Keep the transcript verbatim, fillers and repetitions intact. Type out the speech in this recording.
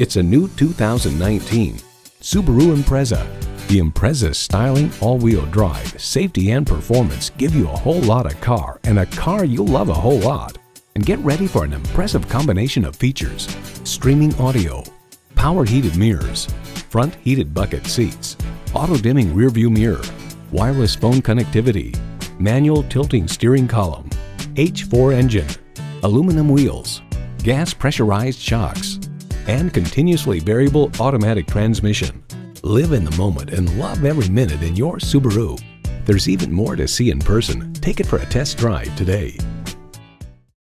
It's a new two thousand nineteen Subaru Impreza. The Impreza's styling, all-wheel drive, safety, and performance give you a whole lot of car, and a car you'll love a whole lot. And get ready for an impressive combination of features: streaming audio, power heated mirrors, front heated bucket seats, auto-dimming rearview mirror, wireless phone connectivity, manual tilting steering column, H four engine, aluminum wheels, gas pressurized shocks, and continuously variable automatic transmission. Live in the moment and love every minute in your Subaru. There's even more to see in person. Take it for a test drive today.